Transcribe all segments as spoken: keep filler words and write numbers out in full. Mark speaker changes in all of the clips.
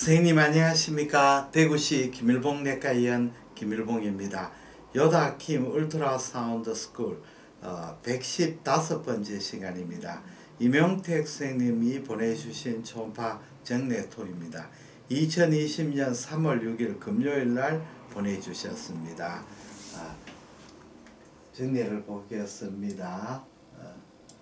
Speaker 1: 선생님 안녕하십니까. 대구시 김일봉 내과의원 김일봉입니다. 요다킴 울트라사운드 스쿨 어, 백십오 번째 시간입니다. 이명택 선생님이 보내주신 초음파 정례토입니다. 이천이십 년 삼월 육일 금요일날 보내주셨습니다. 아, 정례를 보겠습니다. 어,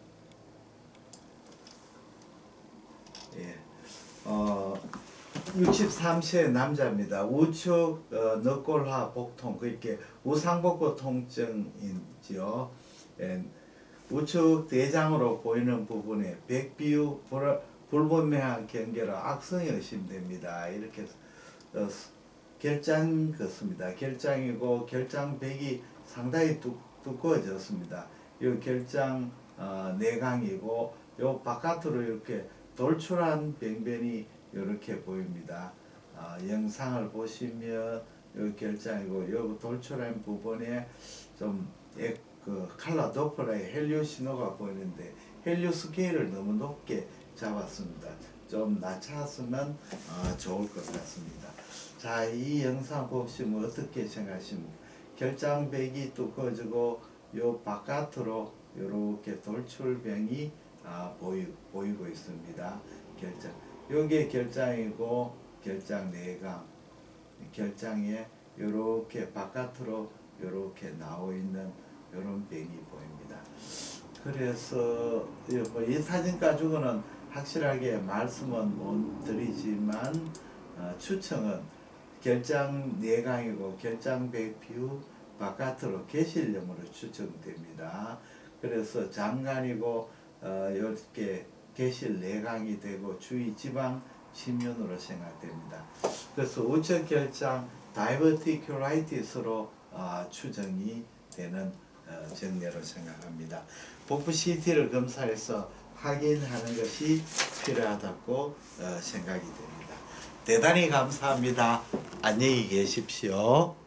Speaker 1: 예. 어, 육십삼 세 남자입니다. 우측 어, 늑골화 복통, 그렇게 우상복부 통증이지요. 예, 우측 대장으로 보이는 부분에 백비유 불, 불분명한 경계로 악성이 의심됩니다. 이렇게 어, 결장 같습니다. 결장이고 결장백이 상당히 두, 두꺼워졌습니다. 이 결장 어, 내강이고 요 바깥으로 이렇게 돌출한 병변이 이렇게 보입니다. 어, 영상을 보시면 요 결장이고 요 돌출한 부분에 좀 그 칼라 도플러의 헬리오 신호가 보이는데 헬리오 스케일을 너무 높게 잡았습니다. 좀 낮췄으면 어, 좋을 것 같습니다. 자, 이 영상 보시면 어떻게 생각하십니까? 결장백이 두꺼워지고 요 바깥으로 이렇게 돌출병이 아, 보이, 보이고 있습니다. 결장. 요게 결장이고 결장 내강. 결장에 요렇게 바깥으로 요렇게 나와 있는 요런 병이 보입니다. 그래서 이 사진 가지고는 확실하게 말씀은 못 드리지만 어, 추정은 결장 내강이고 결장백 비후 바깥으로 개실염으로 추정됩니다. 그래서 장간이고 어, 이렇게 개실 내강이 되고 주위 지방 침륜으로 생각됩니다. 그래서 우측 결장 다이버티큘라이티스로 어, 추정이 되는 어, 정례로 생각합니다. 복부 씨티를 검사해서 확인하는 것이 필요하다고 어, 생각이 됩니다. 대단히 감사합니다. 안녕히 계십시오.